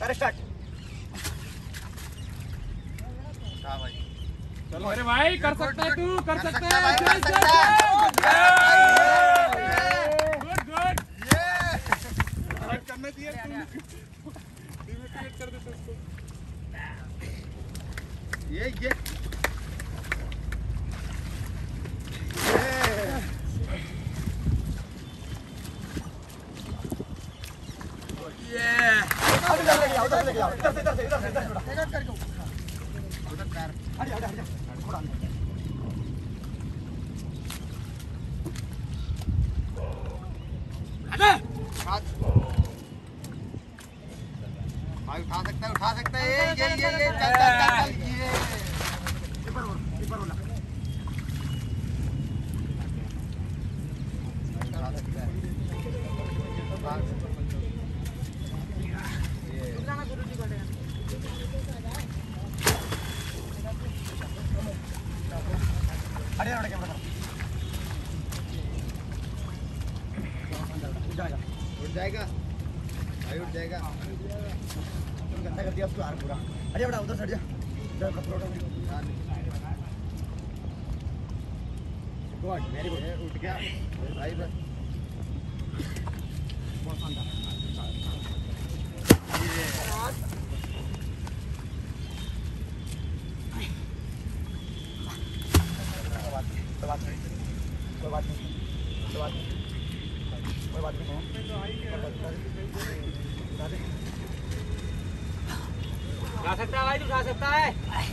कर स्टार्ट। हाँ भाई चलो अरे भाई कर सकता है तू, कर सकता है भाई, कर सकता है। गुड गुड करना चाहिए डिमोटिवेट कर देते उसको। ये उधर से उधर पैर हट जा थोड़ा भाई उठा सकता है ये चल ये ऊपर बोला उठा सकता है हट जा कैमरा उठ जाएगा भाई उठ जाएगा। गंदा कर दिया उसको यार पूरा। अरे बेटा उधर से हट जा इधर कपड़ा उठा गुड वेरी गुड उठ गया भाई बस बहुत शानदार कोई बात नहीं खा सकता है भाई, तू खा सकता है।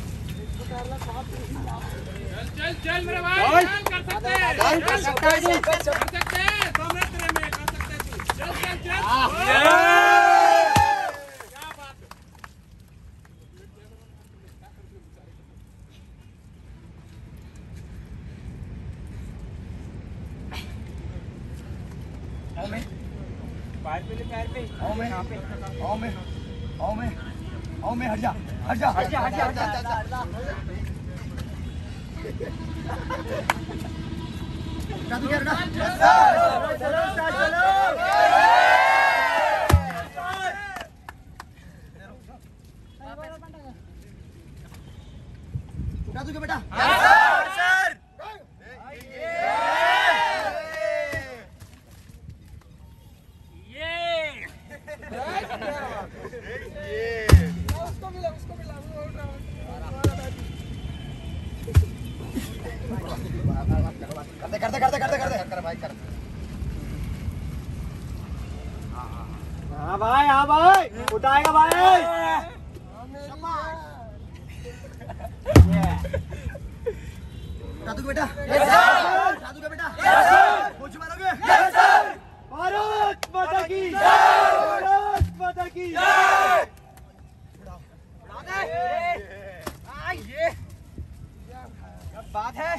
चल चल मेरे भाई, कर सकते हैं, कर सकते हैं, कर सकते हैं, 2 मिनट तेरे में कर सकते हैं तू। चल चल चल, क्या बात है। पैर पे ले, पैर पे आओ मैं हट जा बेटा कर भाई कर। हाँ भाई उठाएगा भाई। दादू बेटा कोच मारोगे? भारत माता की क्या बात है।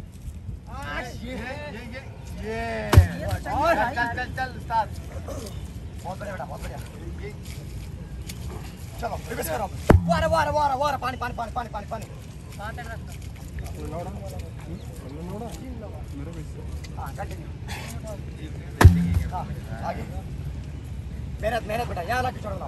ये चल स्टार्ट। बहुत बढ़िया बेटा बहुत बढ़िया। चलो रिवर्स करो। वारा पानी हाँ कंटिन्यू। हाँ आगे मेहनत बेटा यहाँ लाके छोड़ दो।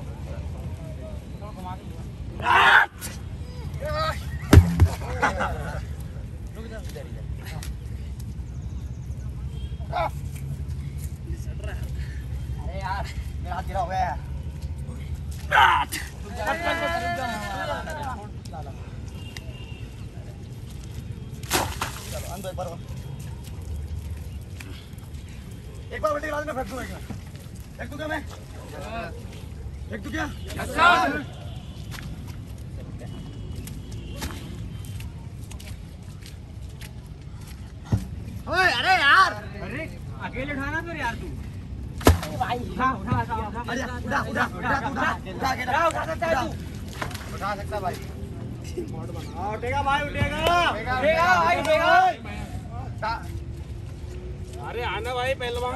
अरे यार मेरा हाथ गिरा हुआ है। चलो अंदर एक बार उल्टी करा देना फेंक दूंगा। फेंक दूंगा मैं? फेंक दूं क्या? ओए अरे यार अकेले उठाना फिर यार तू। भाई उठा सकता भाई। उठेगा भाई उठेगा अरे आना भाई पहलवान।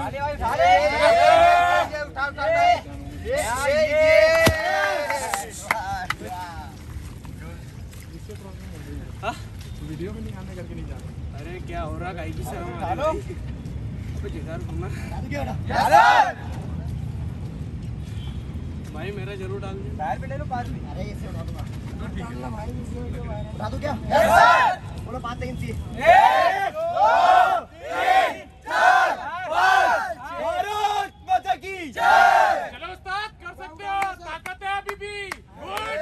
वीडियो में नहीं आने करके नहीं जा रहा। अरे क्या हो रहा गाय की शर्म आ रही है। अबे जिगर घूमना भाई मेरा जरूर डाल दे। टायर पे ले लो 5 में। अरे इससे उठा दूंगा। उठा दूं क्या? बोलो 5 सेकंड चाहिए। 1 2 3 4 5 भारत माता की जय। चलो उस्ताद कर सकते हो, ताकत है अभी भी। गुड।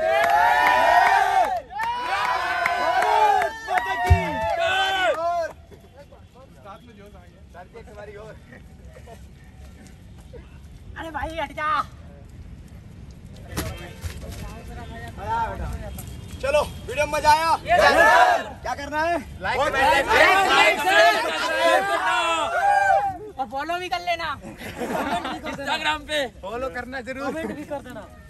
भारत माता की जय। साथ में जोश आ गया। सर की एक बारी और। अरे भाई हट जा। चलो वीडियो में मजा आया। क्या करना है? लाइक और फॉलो भी कर लेना। इंस्टाग्राम पे फॉलो करना जरूर। कमेंट भी कर देना।